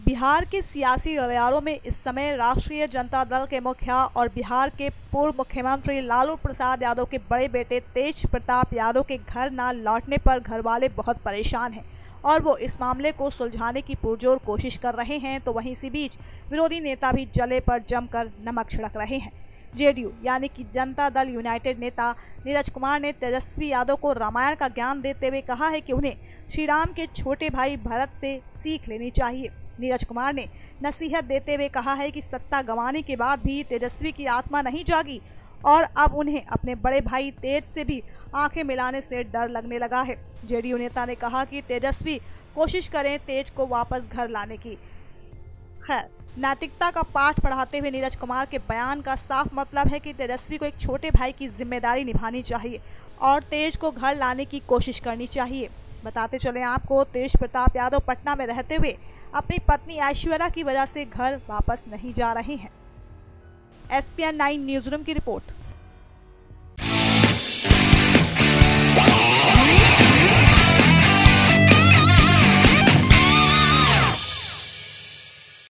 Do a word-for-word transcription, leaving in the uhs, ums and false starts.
बिहार के सियासी गलियारों में इस समय राष्ट्रीय जनता दल के मुखिया और बिहार के पूर्व मुख्यमंत्री लालू प्रसाद यादव के बड़े बेटे तेज प्रताप यादव के घर न लौटने पर घर वाले बहुत परेशान हैं और वो इस मामले को सुलझाने की पुरजोर कोशिश कर रहे हैं। तो वहीं इसी बीच विरोधी नेता भी जले पर जमकर नमक छिड़क रहे हैं। जेडीयू यानी कि जनता दल यूनाइटेड नेता नीरज कुमार ने तेजस्वी यादव को रामायण का ज्ञान देते हुए कहा है कि उन्हें श्री राम के छोटे भाई भरत से सीख लेनी चाहिए। नीरज कुमार ने नसीहत देते हुए कहा है कि सत्ता गंवाने के बाद भी तेजस्वी की आत्मा नहीं जागी और अब उन्हें अपने बड़े भाई तेज से भी आंखें मिलाने से डर लगने लगा है। जेडीयू नेता ने कहा कि तेजस्वी कोशिश करें तेज को वापस घर लाने की। खैर, नैतिकता का पाठ पढ़ाते हुए नीरज कुमार के बयान का साफ मतलब है कि तेजस्वी को एक छोटे भाई की जिम्मेदारी निभानी चाहिए और तेज को घर लाने की कोशिश करनी चाहिए। बताते चले आपको, तेज प्रताप यादव पटना में रहते हुए अपनी पत्नी ऐश्वर्या की वजह से घर वापस नहीं जा रहे हैं। S P N nine news room की रिपोर्ट।